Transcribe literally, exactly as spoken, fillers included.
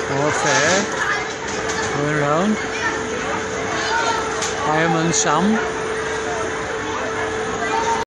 More fair. Going around. I am on some.